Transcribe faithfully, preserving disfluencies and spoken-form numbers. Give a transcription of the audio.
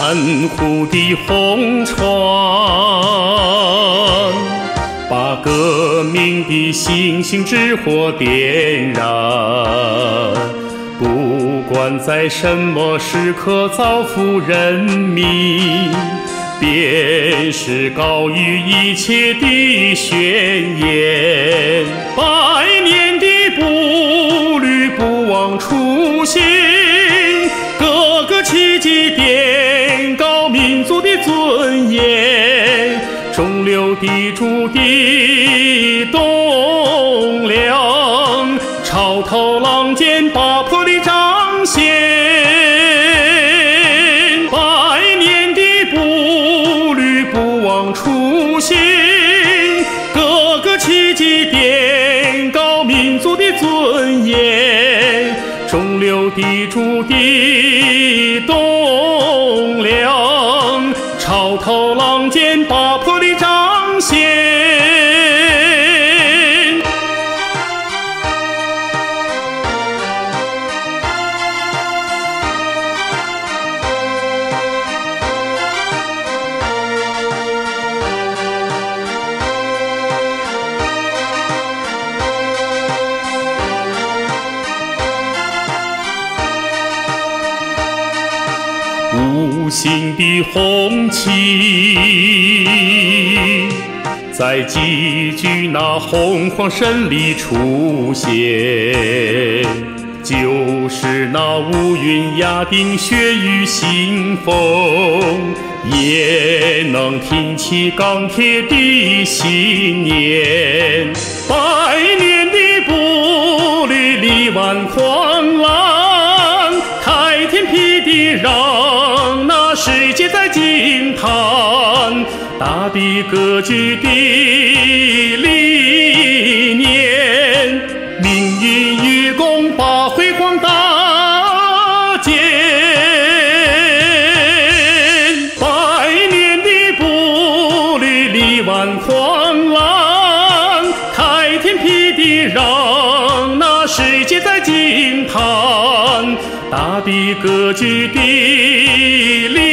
湖的红船，把革命的星星之火点燃。不管在什么时刻造福人民，便是高于一切的宣言。百年的步履不忘初心，各个奇迹点高民族的尊严。中流砥柱的栋梁，潮头浪尖把魄力彰显。百年的步履不忘初心，各个奇迹点高民族的尊严。中流砥柱的栋梁，潮头浪尖把魄力彰显。无形的红旗，在几句那洪荒胜利出现，就是那乌云压顶血雨腥风，也能挺起钢铁的信念。百年的步履力挽狂澜，开天辟地让那世界在惊叹。大地割据的理念，命运与共把辉煌搭建。百年的步履力挽狂澜，开天辟地让那世界在惊叹。大地割据的理